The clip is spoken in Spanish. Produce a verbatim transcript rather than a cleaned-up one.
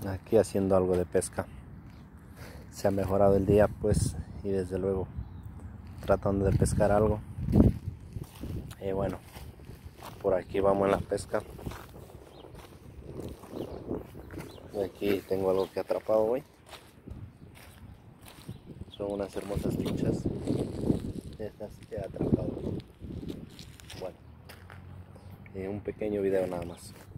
aquí haciendo algo de pesca. Se ha mejorado el día pues, y desde luego tratando de pescar algo. Y bueno, por aquí vamos en la pesca. Aquí tengo algo que he atrapado hoy. Son unas hermosas truchas. Estas que he atrapado. Bueno, eh, un pequeño video nada más.